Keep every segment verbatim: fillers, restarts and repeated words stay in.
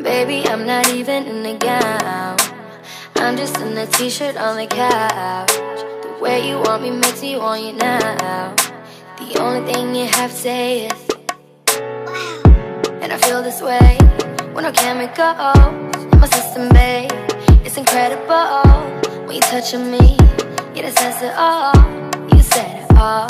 Baby, I'm not even in a gown. I'm just in a t-shirt on the couch. The way you want me makes me want you now. The only thing you have to say is and I feel this way when no chemicals in my system, babe. It's incredible when you touching me. Yeah, that says it all. You said it all.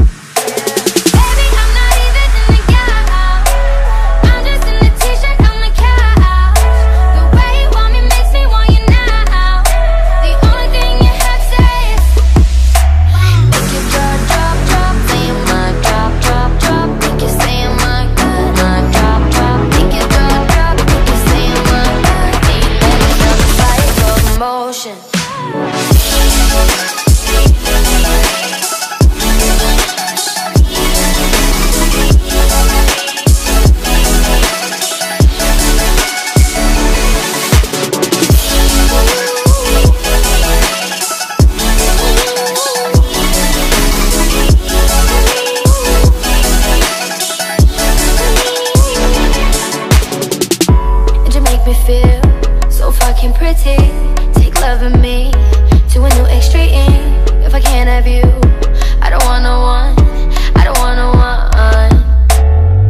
Pretty, take loving me to a new extreme. If I can't have you, I don't want no one, I don't want no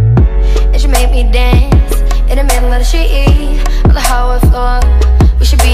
one. And you make me dance in the middle of the street on the hardwood floor. We should be